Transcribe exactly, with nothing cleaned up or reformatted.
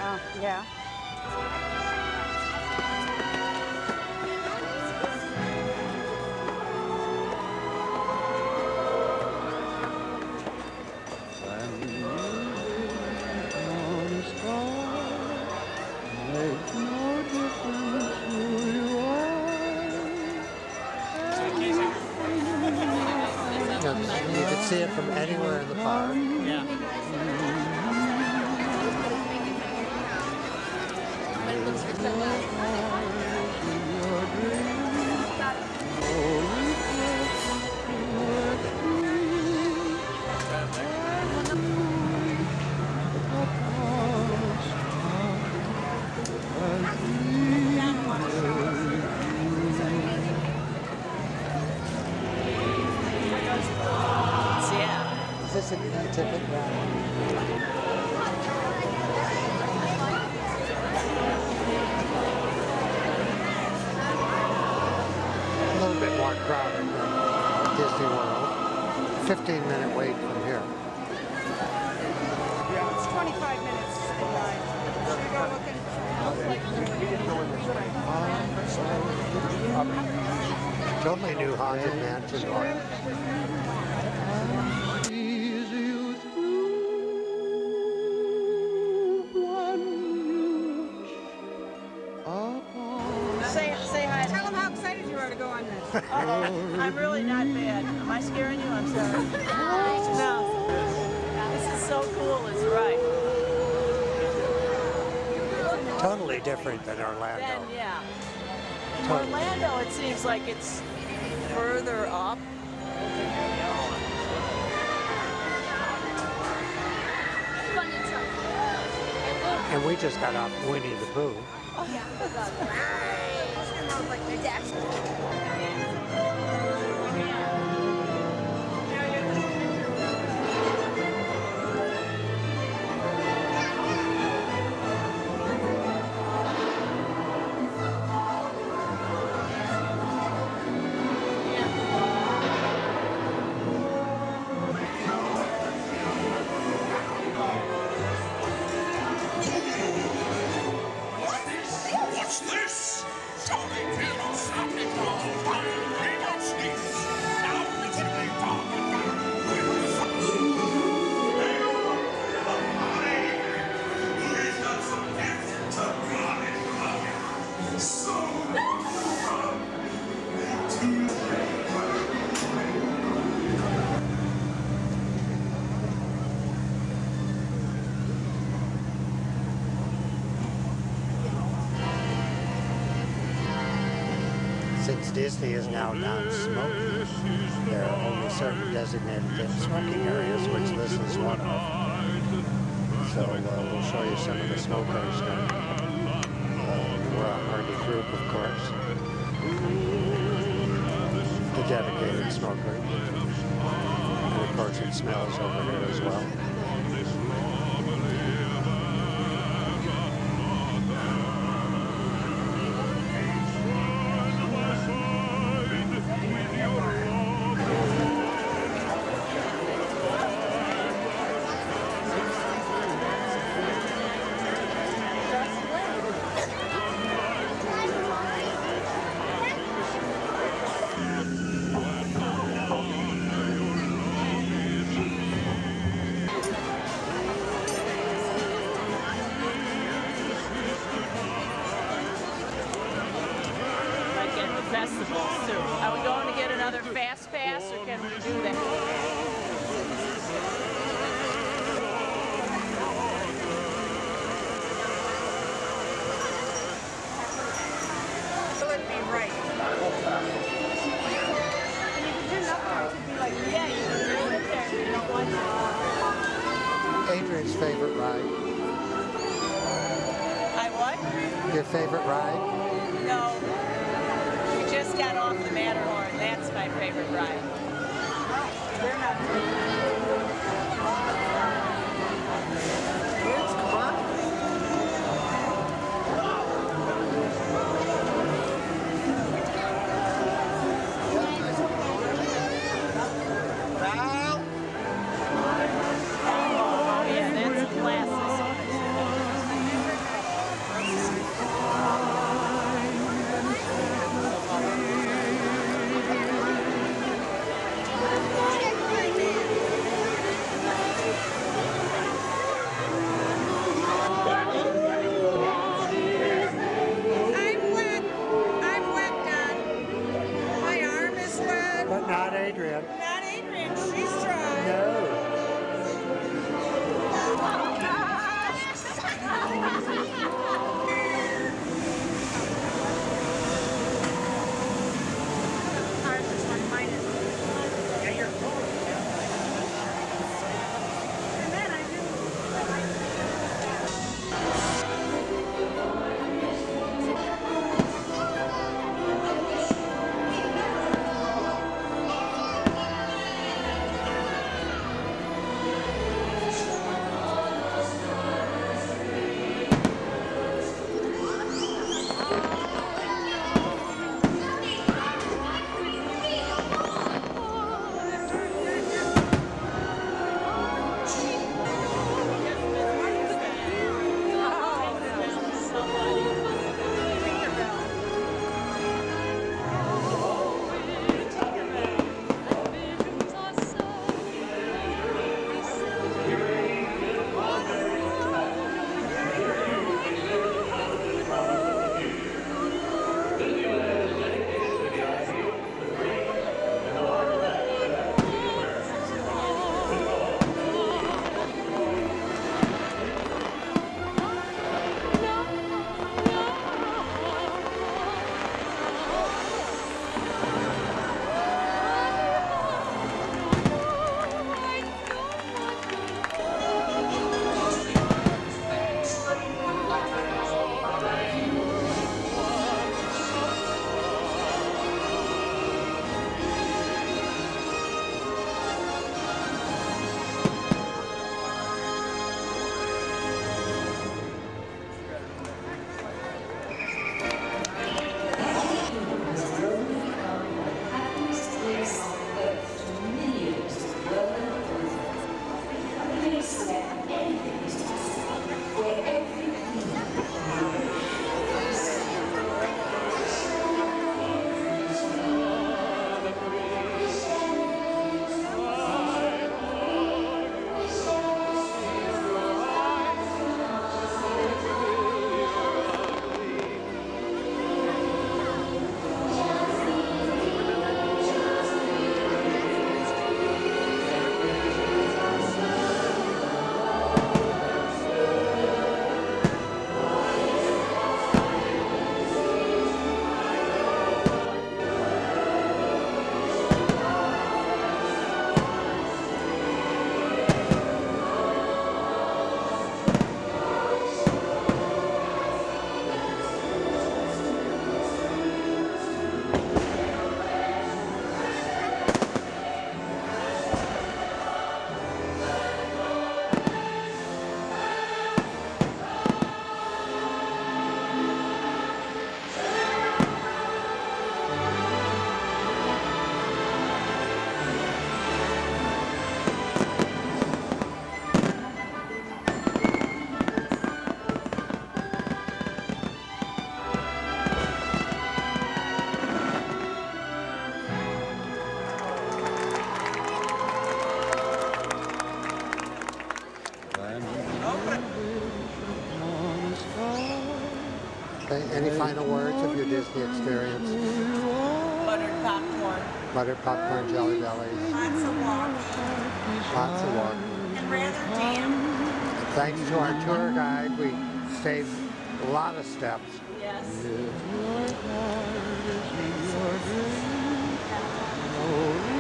Uh, yeah. You can see it from anywhere in the park. Yeah. Is this a ticket ride? A little bit more crowded than Disney World. fifteen minute wait from here. It's twenty-five minutes in line. Should we go looking? Totally new haunted mansion. Say, say hi. Tell them how excited you are to go on this. Uh-oh. I'm really not bad. Am I scaring you? I'm sorry. No. This is so cool. It's right. Totally different than Orlando. Then, yeah. Totally. Orlando, it seems like it's further up. And we just got off Winnie the Pooh. Oh, yeah. What's this? Tony Pino, stop it all. We don't sneak. Now it's a big dog. He's got some gifts to run it. So, Since Disney is now not smoking, there are only certain designated smoking areas, which this is one of. So uh, we'll show you some of the smokers now. Uh, we're a hardy group, of course. The dedicated smokers. And of course it smells over here as well. Festivals too. Are we going to get another fast pass, or can we do that? Will it be right? And you can do nothing to be like, yeah, you can do it there. You don't want to. Adrian's favorite ride. I what? Your favorite ride? No. We just got off the Matterhorn. That's my favorite ride. We're not. It's fun. Oh, yeah, that's a classic. Okay, any final words of your Disney experience? Buttered popcorn. Buttered popcorn, jelly bellies. Lots of walking. Lots of walking. And rather damp. Thanks to our tour guide, we saved a lot of steps. Yes. Yeah.